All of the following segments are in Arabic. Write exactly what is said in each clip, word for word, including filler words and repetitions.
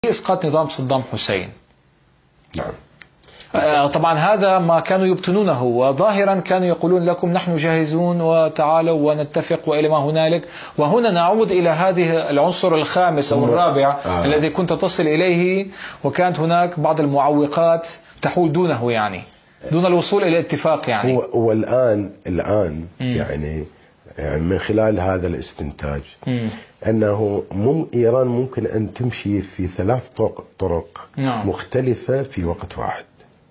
إسقاط نظام صدام حسين. نعم. طبعا هذا ما كانوا يبطنونه، وظاهرا كانوا يقولون لكم نحن جاهزون وتعالوا ونتفق وإلى ما هنالك. وهنا نعود إلى هذه العنصر الخامس أو الرابع آه. الذي كنت تصل إليه، وكانت هناك بعض المعوقات تحول دونه، يعني دون الوصول إلى اتفاق. يعني والآن الآن يعني يعني من خلال هذا الاستنتاج م. أنه مم إيران ممكن أن تمشي في ثلاث طرق, طرق نعم. مختلفة في وقت واحد.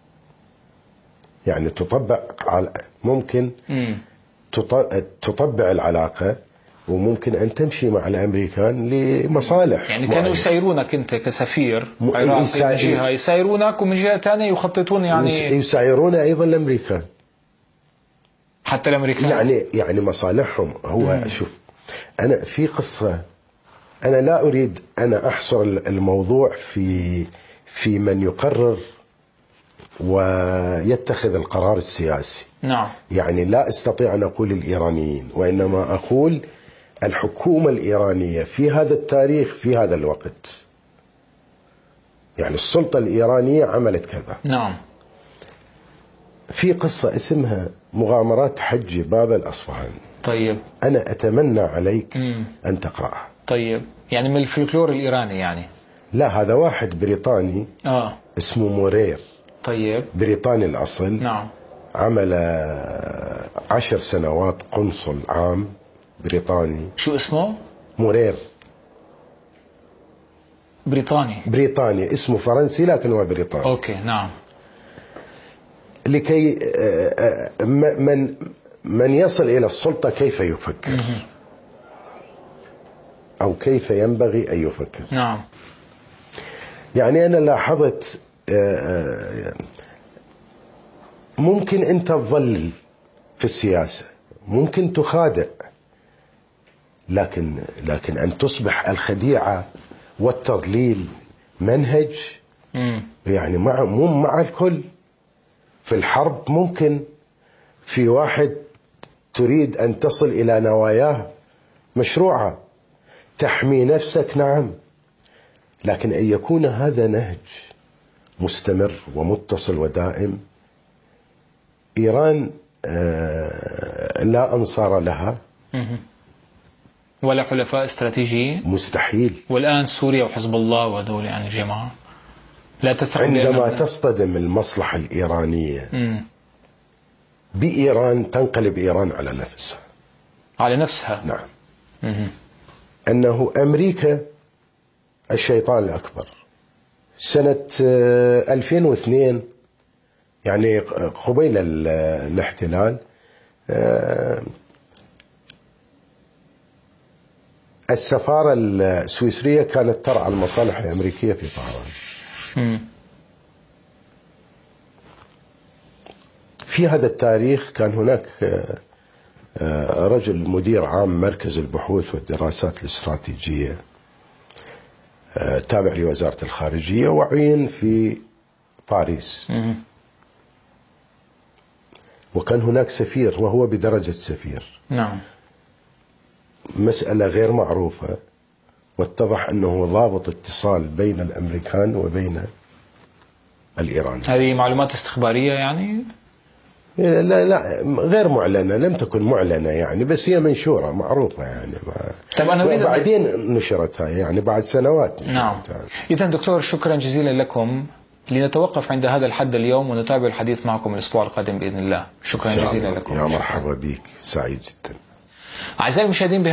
يعني تطبع على ممكن م. تطبع العلاقة، وممكن أن تمشي مع الأمريكان لمصالح. يعني كانوا يسايرونك أنت كسفير عراقي يسا... من جهة، يسايرونك ومن جهة ثانية يخططون، يعني يسايرون أيضا الأمريكان، حتى الأمريكان يعني يعني مصالحهم. هو مم. شوف، أنا في قصة، أنا لا أريد أنا أحصر الموضوع في في من يقرر ويتخذ القرار السياسي. نعم. يعني لا أستطيع أن أقول الإيرانيين، وإنما أقول الحكومة الإيرانية في هذا التاريخ في هذا الوقت. يعني السلطة الإيرانية عملت كذا. نعم. في قصة اسمها مغامرات حج باب الأصفهان. طيب. أنا أتمنى عليك مم. أن تقرأها. طيب، يعني من الفلكلور الإيراني يعني؟ لا، هذا واحد بريطاني آه. اسمه مورير. طيب. بريطاني الأصل. نعم. عمل عشر سنوات قنصل عام بريطاني. شو اسمه؟ مورير. بريطاني. بريطاني، اسمه فرنسي لكن هو بريطاني. أوكي. نعم. لكي من من يصل إلى السلطة كيف يفكر أو كيف ينبغي أن يفكر. نعم. يعني أنا لاحظت ممكن أنت تضلل في السياسة، ممكن تخادع، لكن لكن أن تصبح الخديعة والتضليل منهج، مم. يعني مع مو مع الكل. في الحرب ممكن في واحد تريد أن تصل إلى نواياه مشروعة، تحمي نفسك، نعم، لكن أن يكون هذا نهج مستمر ومتصل ودائم. إيران لا أنصار لها ولا حلفاء استراتيجيين، مستحيل. والآن سوريا وحزب الله وهذول يعني جماعة لا تثق. عندما تصطدم المصلحة الإيرانية م. بإيران تنقلب إيران على نفسها. على نفسها. نعم. م. أنه أمريكا الشيطان الأكبر. سنة ألفين واثنين يعني قبيل الاحتلال السفارة السويسرية كانت ترعى المصالح الأمريكية في طهران. في هذا التاريخ كان هناك رجل مدير عام مركز البحوث والدراسات الاستراتيجية تابع لوزارة الخارجية، وعين في باريس، وكان هناك سفير وهو بدرجة سفير. نعم. مسألة غير معروفة، واتضح أنه ضابط اتصال بين الأمريكان وبين الإيران. هذه معلومات استخبارية يعني؟ لا لا، غير معلنة، لم تكن معلنة يعني، بس هي منشورة معروفة يعني. طب أنا وبعدين نشرتها يعني بعد سنوات. نعم. إذا دكتور، شكرا جزيلا لكم. لنتوقف عند هذا الحد اليوم، ونتابع الحديث معكم الأسبوع القادم بإذن الله. شكرا جزيلا لكم. يا مرحبا بك، سعيد جدا. أعزائي المشاهدين.